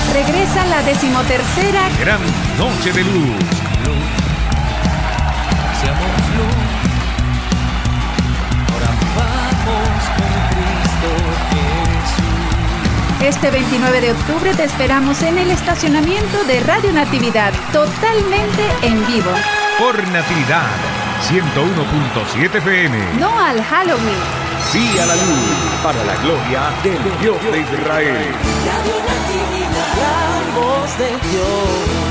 Regresa la 13ª Gran Noche de Luz. Seamos luz. Ahora vamos con Cristo Jesús. Este 29 de octubre te esperamos en el estacionamiento de Radio Natividad, totalmente en vivo. Por Natividad 101.7 FM. No al Halloween. Sí a la luz, para la gloria del Dios de Israel. Radio Natividad, la voz de Dios.